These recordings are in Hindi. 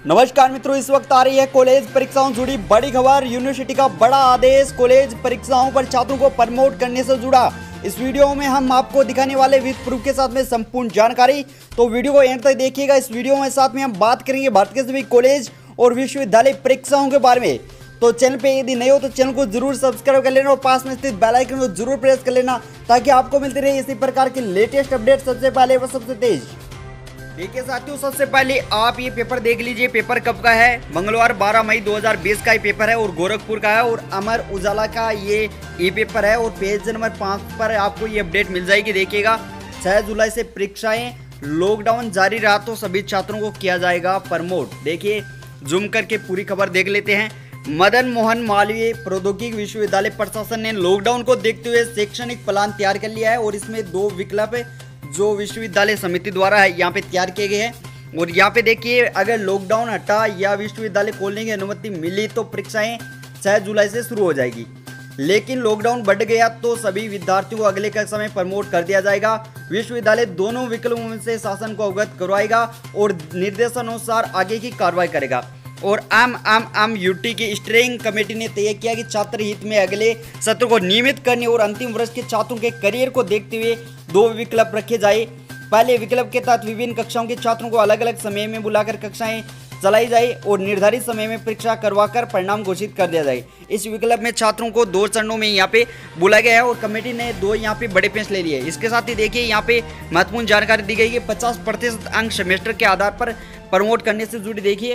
नमस्कार मित्रों, इस वक्त आ रही है कॉलेज परीक्षाओं से जुड़ी बड़ी खबर। यूनिवर्सिटी का बड़ा आदेश कॉलेज परीक्षाओं पर छात्रों को प्रमोट करने से जुड़ा। इस वीडियो में हम आपको दिखाने वाले विद प्रूफ के साथ में संपूर्ण जानकारी, तो वीडियो को एंड तक देखिएगा। इस वीडियो में साथ में हम बात करेंगे भारत के सभी कॉलेज और विश्वविद्यालय परीक्षाओं के बारे में। तो चैनल पे यदि नए हो तो चैनल को जरूर सब्सक्राइब कर लेना और पास में स्थित बेल आइकन को जरूर प्रेस कर लेना ताकि आपको मिलती रहे इसी प्रकार की लेटेस्ट अपडेट सबसे पहले व सबसे तेज। देखिए साथियों, सबसे पहले आप ये पेपर देख लीजिए। पेपर कब का है? मंगलवार 12 मई 2020 का ये पेपर है और गोरखपुर का है और अमर उजाला का ये ई पेपर है और पेज नंबर 5 पर आपको ये अपडेट मिल जाएगी। देखिएगा, 6 जुलाई से परीक्षाएं, लॉकडाउन जारी रहा तो सभी छात्रों को किया जाएगा प्रमोट। देखिए, जूम करके पूरी खबर देख लेते हैं। मदन मोहन मालवीय प्रौद्योगिकी विश्वविद्यालय प्रशासन ने लॉकडाउन को देखते हुए शैक्षणिक प्लान तैयार कर लिया है और इसमें 2 विकल्प जो विश्वविद्यालय समिति द्वारा है यहाँ पे तैयार किए गए हैं। और यहाँ पे देखिए, अगर लॉकडाउन हटा या विश्वविद्यालय खोलने की अनुमति मिली तो परीक्षाएं 6 जुलाई से शुरू हो जाएगी। लेकिन लॉकडाउन बढ़ गया तो सभी विद्यार्थियों को अगले कक्षा में प्रमोट कर दिया जाएगा। विश्वविद्यालय दोनों विकल्पों से शासन को अवगत करवाएगा और निर्देशानुसार आगे की कार्रवाई करेगा। और MMMUT की स्टीयरिंग कमेटी ने तय किया कि छात्र हित में अगले सत्र को नियमित करने और अंतिम वर्ष के छात्रों के करियर को देखते हुए 2 विकल्प रखे जाए। पहले विकल्प के तहत विभिन्न कक्षाओं के छात्रों को अलग अलग समय में बुलाकर कक्षाएं चलाई जाए और निर्धारित समय में परीक्षा करवाकर परिणाम घोषित कर दिया जाए। इस विकल्प में छात्रों को 2 चरणों में यहाँ पे बुलाया गया है और कमेटी ने 2 यहाँ पे बड़े फैसले लिए। इसके साथ ही देखिए, यहाँ पे महत्वपूर्ण जानकारी दी गई है। 50% अंक सेमेस्टर के आधार पर प्रमोट करने से जुड़ी। देखिए,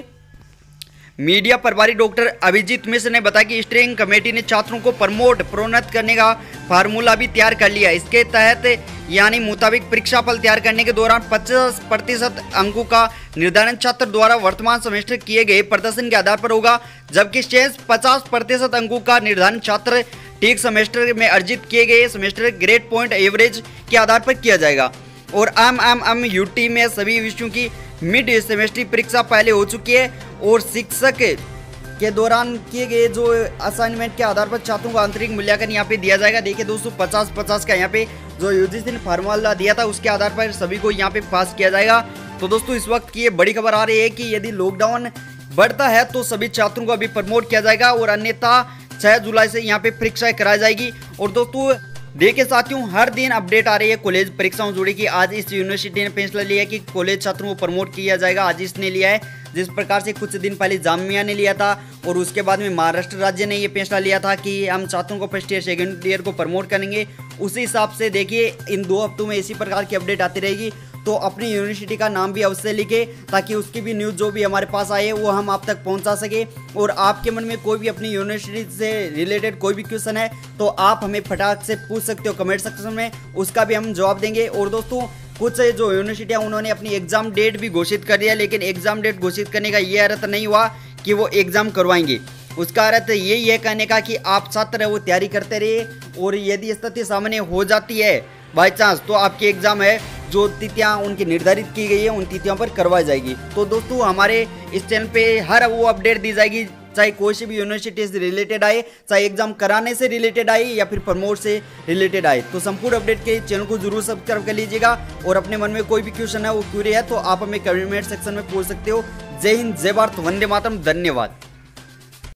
मीडिया प्रभारी डॉक्टर अभिजीत मिश्र ने बताया कि स्टीयरिंग कमेटी ने छात्रों को प्रोन्नत करने का फार्मूला भी तैयार कर लिया। इसके तहत यानी मुताबिक परीक्षा फल तैयार करने के दौरान 50% अंकों का निर्धारण छात्र द्वारा वर्तमान सेमेस्टर किए गए प्रदर्शन के आधार पर होगा, जबकि शेष 50% अंकों का निर्धारण छात्र ठीक सेमेस्टर में अर्जित किए गए सेमेस्टर ग्रेड पॉइंट एवरेज के आधार पर किया जाएगा। और MMMUT में सभी विषयों की मिड सेमेस्टर परीक्षा पहले हो चुकी है और शिक्षक के दौरान किए गए जो असाइनमेंट के आधार पर छात्रों को आंतरिक मूल्यांकन यहाँ पे दिया जाएगा। देखिए दोस्तों, 50-50 का यहाँ पे जो UGC ने फार्मूला दिया था उसके आधार पर सभी को यहाँ पे पास किया जाएगा। तो दोस्तों, इस वक्त की ये बड़ी खबर आ रही है कि यदि लॉकडाउन बढ़ता है तो सभी छात्रों को अभी प्रमोट किया जाएगा और अन्यथा 6 जुलाई से यहाँ पे परीक्षाएं कराई जाएगी। और दोस्तों देखिए साथियों, हर दिन अपडेट आ रही है कॉलेज परीक्षाओं जुड़ी की। आज इस यूनिवर्सिटी ने फैसला लिया कि कॉलेज छात्रों को प्रमोट किया जाएगा। आज इसने लिया है, जिस प्रकार से कुछ दिन पहले जामिया ने लिया था और उसके बाद में महाराष्ट्र राज्य ने ये फैसला लिया था कि हम छात्रों को फर्स्ट ईयर सेकेंड ईयर को प्रमोट करेंगे। उसी हिसाब से देखिए, इन 2 हफ्तों में इसी प्रकार की अपडेट आती रहेगी। तो अपनी यूनिवर्सिटी का नाम भी अवश्य लिखे ताकि उसकी भी न्यूज़ जो भी हमारे पास आए वो हम आप तक पहुंचा सके। और आपके मन में कोई भी अपनी यूनिवर्सिटी से रिलेटेड कोई भी क्वेश्चन है तो आप हमें फटाक से पूछ सकते हो कमेंट सेक्शन में, उसका भी हम जवाब देंगे। और दोस्तों, कुछ जो यूनिवर्सिटियां उन्होंने अपनी एग्जाम डेट भी घोषित कर दिया, लेकिन एग्जाम डेट घोषित करने का ये अर्थ नहीं हुआ कि वो एग्जाम करवाएंगे। उसका अर्थ यही है कहने का कि आप छात्र वो तैयारी करते रहिए और यदि स्थिति सामने हो जाती है बाई चांस तो आपकी एग्जाम है जो तिथियां उनकी निर्धारित की गई है उन तिथियों पर करवाई जाएगी। तो दोस्तों, हमारे इस चैनल पे हर वो अपडेट दी जाएगी, चाहे कोई सी भी यूनिवर्सिटी से रिलेटेड आए, चाहे एग्जाम कराने से रिलेटेड आए या फिर प्रमोट से रिलेटेड आए। तो संपूर्ण अपडेट के चैनल को जरूर सब्सक्राइब कर लीजिएगा और अपने मन में कोई भी क्वेश्चन है वो क्वेरी है तो आप हमें कमेंट सेक्शन में पूछ सकते हो। जय हिंद, जय भारत, वंदे मातरम, धन्यवाद।